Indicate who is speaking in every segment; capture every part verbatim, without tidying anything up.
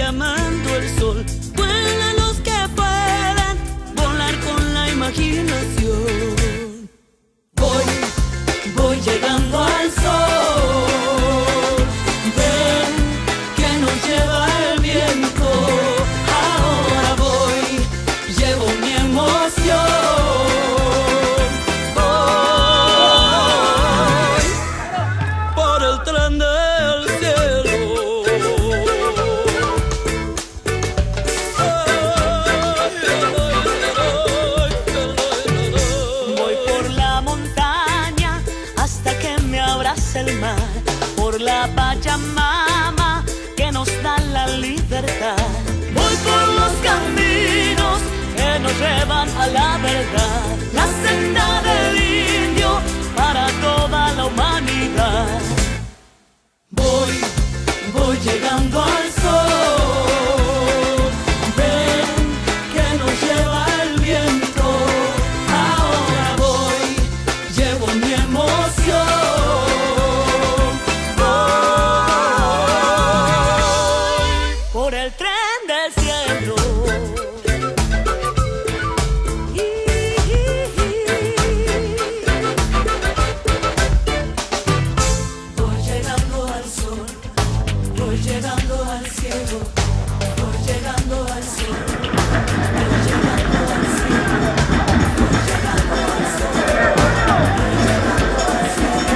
Speaker 1: quemando el sol. Vuelan los que pueden volar con la imaginación. Voy, voy llegando al sol. Ven que nos lleva el viento. Ahora voy, llevo mi emoción. Voy por el tren del cielo. Voy por la montaña hasta que me abrace el mar. Por la Pachamama que nos da la libertad. Voy por los caminos que nos llevan a la verdad. La senda del indio para toda la humanidad. Voy, voy llegando al sol. Ven que nos lleva el viento. Ahora voy, llevo mi emoción. Voy por el tren del cielo. Voy llegando al sol, voy llegando al cielo, voy llegando al sol, voy llegando al cielo, voy llegando al sol, voy llegando al cielo,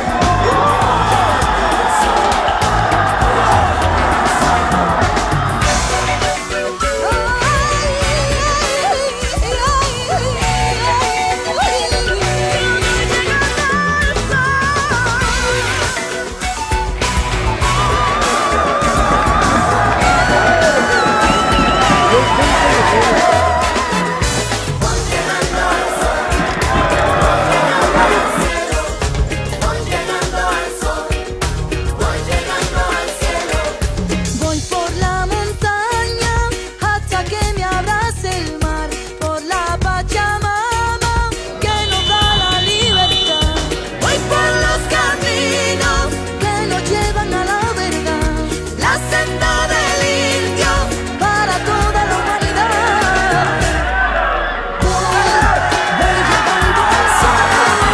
Speaker 1: voy por la montaña hasta que me abrace el mar. Por la Pachamama que nos da la libertad. Voy por los caminos que nos llevan a la verdad. La senda del indio para toda la humanidad. Voy, voy llegando al sol.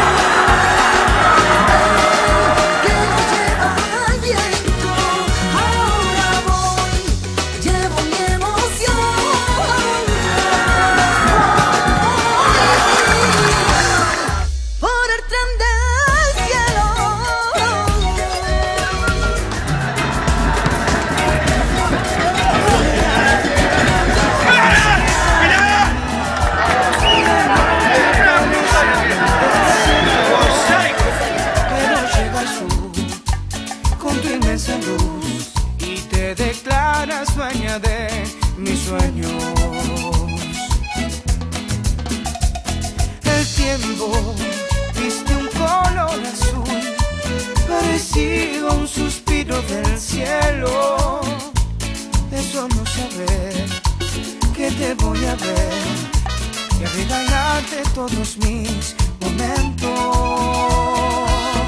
Speaker 1: Que nos lleva al viento. Ahora voy, llevo mi emoción. Voy por el tren del cielo.
Speaker 2: Pero llegas tú con tu inmensa luz y te declaras dueña de mis sueños. El tiempo viste un color azul, parecido a un suspiro del cielo. Eso no saber que te voy a ver y a regalarte todos mis momentos.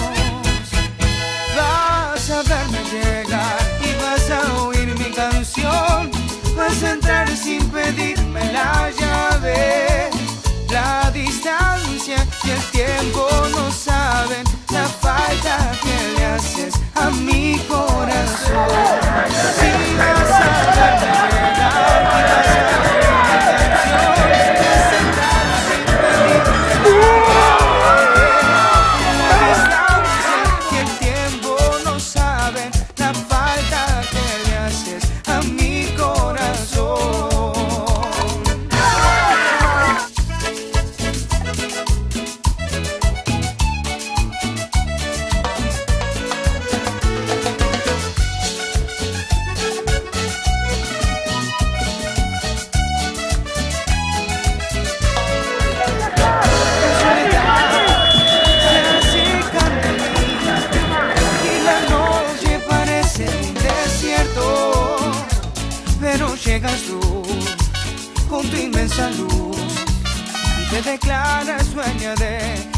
Speaker 2: Vas a verme llegar y vas a oír mi canción. Vas a entrar sin pedirme la llave. La distancia y el tiempo no saben la falta que le haces a mi corazón. Si vas a verme llegar y vas a oír mi canción, vas a entrar sin pedirme la llave. La distancia y el tiempo no saben la falta que le haces a mi corazón. Llegas tú con tu inmensa luz y te declaras dueña de